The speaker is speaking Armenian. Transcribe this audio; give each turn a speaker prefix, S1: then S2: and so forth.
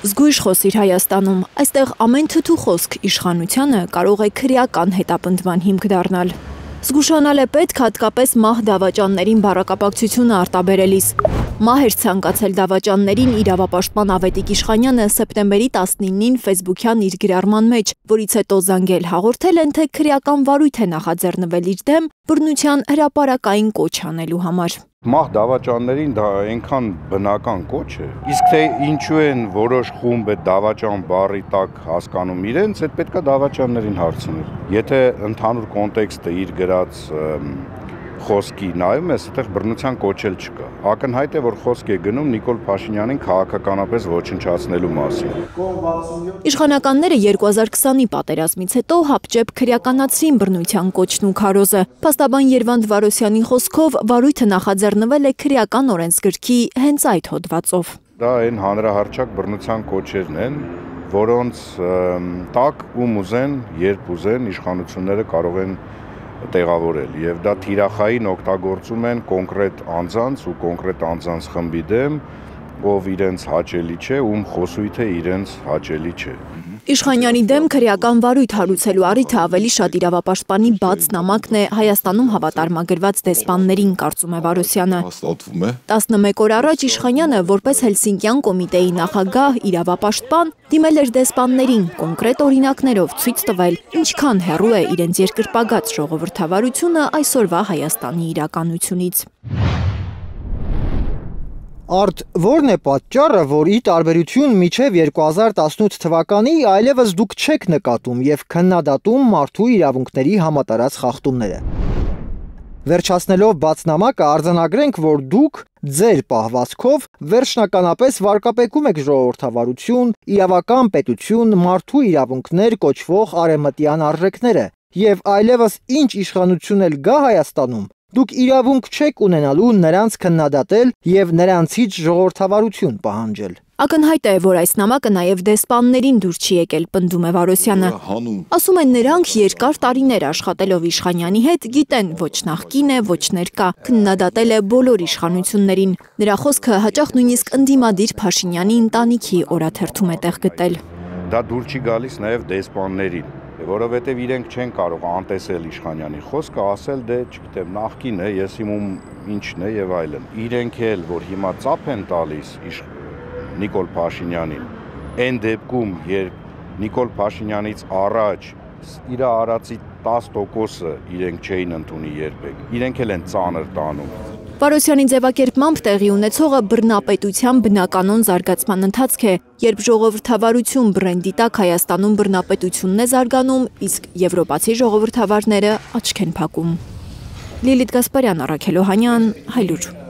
S1: Զգույշ խոսիր Հայաստանում, այստեղ ամեն թթու խոսք իշխանությանը կարող է քրեական հետապնդման հիմք դառնալ։ Զգուշանալ է պետք հատկապես մահ դավաճաններին բառակապակցությունը արտաբերելիս։ Մահ էր ցանկացել դավաճաններին իրավապաշտպան Ավետիք Իշխանյանը սեպտեմբերի 19-ին ֆեյսբուքյան իր գրառման մեջ, որից հետո զանգել հաղորդել են, թե քրեական վարույթ է նախաձեռնվել իր դեմ բռնության հրապարակային կոչ անելու համար։
S2: Մահ դավաճաններին դա այնքան բնական կոչ է, իսկ թե ինչու են որոշ խումբ է դավաճան բառի տակ հասկանում իրենց, այդ պետքա դավաճաններին հարցնել։ Եթե ընդհանուր կոնտեքստը իր գրած խոսքի նայում ես, այդտեղ բռնության կոչ էլ չկա։ Ակնհայտ է, որ խոսք է գնում Նիկոլ Փաշինյանին քաղաքականապես ոչնչացնելու մասին։
S1: Իշխանականները 2020-ի պատերազմից հետո հապճեպ քրեականացրին բռնության կոչն ու քարոզը։ Փաստաբան Երվանդ Վարոսյանի խոսքով վարույթը նախաձեռնվել է քրեական օրենսգրքի հենց այդ հոդվածով։
S2: Դա այն հանրահարճակ բռնության կոչերն են, որոնց տակ ում ուզեն, երբ ուզեն իշխանությունները կարող են տեղավորել եւ դա թիրախային օգտագործում են կոնկրետ անձանց ու կոնկրետ անձանց խմբի դեմ, ով իրենց հաճելի չէ, ում խոսույթը իրենց հաճելի չէ։
S1: Իշխանյանի դեմ քրեական վարույթ հարուցելու առիթը ավելի շատ իրավապաշտպանի բաց նամակն է Հայաստանում հավատարմագրված դեսպաններին, կարծում է Վարոսյանը։ 11 օր առաջ Իշխանյանը որպես Հելսինկյան կոմիտեի նախագահ, իրավապաշտպան, դիմել էր դեսպաններին, կոնկրետ օրինակներով ցույց տվել, ինչքան հեռու է իրենց երկրպագած ժողովրդավարությունը այսօրվա Հայաստանի իրականությունից։
S3: Արդ որն է պատճառը, որ ի տարբերություն մինչև 2018 թվականի այլևս դուք չեք նկատում եւ քննադատում մարդու իրավունքների համատարած խախտումները։ Վերջացնելով բաց նամակը արձանագրենք, որ դուք ձեր պահվածքով վերջնականապես վարկապեկում եք ժողովրդավարություն, իրավական պետություն, մարդու իրավունքներ կոչվող արևմտյան արժեքները եւ այլևս ինչ իշխանություն էլ գա Հայաստանում, դուք իրավունք չեք ունենալու նրանց քննադատել եւ նրանցից ժողովրդավարություն պահանջել։
S1: Ակնհայտ է, որ այս նամակը նաև դեսպաններին դուր չի եկել, պնդում է Վարոսյանը։ Ասում են նրանք երկար տարիներ աշխատելով Իշխանյանի հետ գիտեն ոչ նախկին է, ոչ ներկա, քննադատել է բոլոր իշխանություններին։ Նրա խոսքը հաճախ նույնիսկ ընդդիմադիր Փաշինյանի ընտանիքի օրաթերթում է տեղ գտել։
S2: Դա դուր չի գալիս նաև դեսպաններին, որովհետև իրենք չեն կարող անտեսել Իշխանյանի խոսքը, ասել դե, չգիտեմ, նախկին է, ես իմ ինչն է եւ այլն։ Իրենք էլ, որ հիմա ծափ են տալիս Նիկոլ Փաշինյանին, այն դեպքում, երբ Նիկոլ Փաշինյանից առաջ իր արածի 10%-ը իրենք չէին ընդունի երբեք, իրենք էլ են ծանր տանում։
S1: Վարոսյանի ձևակերպմամբ տեղի ունեցողը բռնապետության բնականոն զարգացման ընթացք է, երբ ժողովրդավարություն բրենդի տակ Հայաստանում բռնապետությունն է զարգանում, իսկ եվրոպացի ժողովրդավարները աչք են փակում։ Լիլիթ Գասպարյան, Առաքել Օհանյան, Հայլուր։